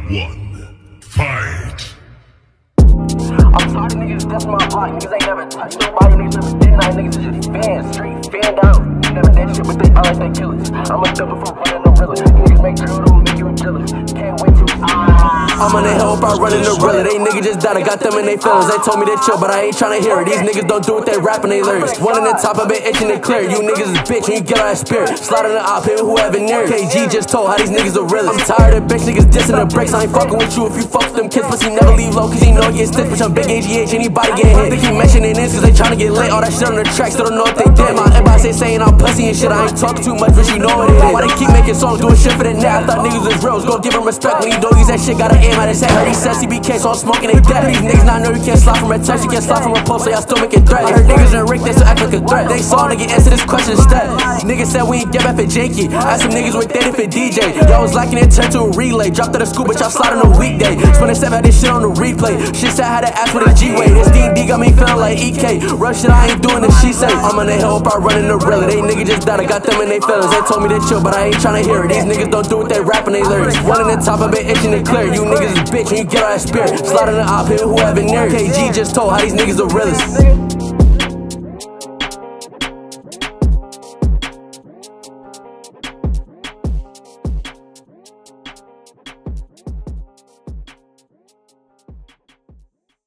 one, fight! I'm tired of niggas that's my block. Niggas ain't never touched nobody. Niggas never did nothing. Niggas is just fans, straight fan down. You never did shit, but they all like they killers. I'm a double for running the realer. Niggas make drill, don't make you a killer. Can't wait till I'm on the hill about running the realer. They niggas just died, I got them in they feelings. They told me to chill, but I ain't tryna hear it. These niggas don't do what they rapping, they lyrics. One in the top, I been itching to clear. You niggas is bitch when you get out that spirit. Slide on the op, hit whoever near. KG just told how these niggas are realest. I'm tired of bitch niggas dissing the bricks. I ain't fucking with you if you fuck with them kids. Pussy never leave low, cause you know you get stiff. Bitch, I'm big AGH, anybody get hit. They keep mentioning this, cause they tryna get lit. All that shit on the track, still don't know what they did. My everybody saying I'm pussy and shit. I ain't talking too much, but you know what it is. Why they keep making songs, doing shit for the net? I thought niggas was real, go give them respect. When you know these that shit, gotta aim at his head. Heard he said CBK, so I'm smoking they dead. These niggas not know you can't slide from a text, you can't slide from a post, so y'all still making threats. I heard niggas in Rick, they still act like a threat. They saw nigga answer this question instead. Niggas said we ain't get back for Jakey. I asked some niggas what they did for DJ. Y'all was lacking it, turned to a relay. Dropped to the school, but y'all slide on a weekday. Spent 7 had this shit on the replay. Shit said I had to ask for the G-way. This D&D got me feeling like EK. Rush shit, I ain't doing the she say. I'm on the hill about running the realer. They niggas just died, I got them in they feelings. They told me to chill, but I ain't tryna hear it. These niggas don't do what they rapping, they lyrics. One in the top, I been itching to clear. You niggas is bitch when you get out that spirit. Slide on the op, hit whoever near. KG just told how these niggas are realest.